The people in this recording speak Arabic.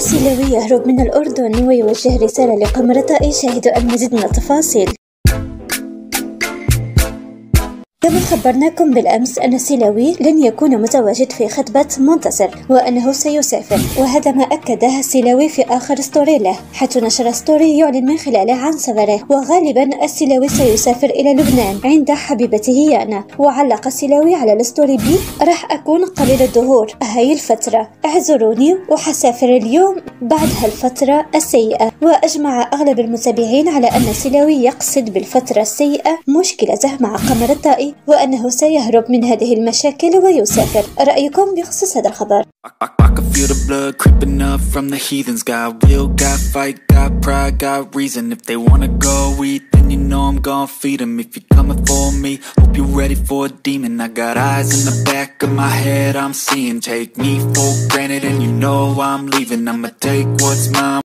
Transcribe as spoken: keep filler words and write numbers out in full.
السيلاوي يهرب من الأردن ويوجه رسالة لقمر طائي. شاهدوا المزيد من التفاصيل. كما خبرناكم بالأمس أن السيلاوي لن يكون متواجد في خطبة منتصر وأنه سيسافر، وهذا ما أكده السيلاوي في آخر ستوري له، حيث نشر ستوري يعلن من خلاله عن سفره. وغالبا السيلاوي سيسافر إلى لبنان عند حبيبته يانا. وعلق السيلاوي على الستوري بي: راح أكون قليل الظهور هاي الفترة، اعذروني وحسافر اليوم بعد هالفترة السيئة. وأجمع أغلب المتابعين على أن السيلاوي يقصد بالفترة السيئة مشكلته مع قمر الطائي، وأنه سيهرب من هذه المشاكل ويسافر. رأيكم بخصوص هذا الخبر؟ I can feel the blood creeping up from the heathens. Got will, got fight, got pride, got reason. If they wanna go eat, then you know I'm gon' feed them. If you're coming for me, hope you're ready for a demon. I got eyes in the back of my head, I'm seeing. Take me for granted and you know I'm leaving. I'ma take what's mine.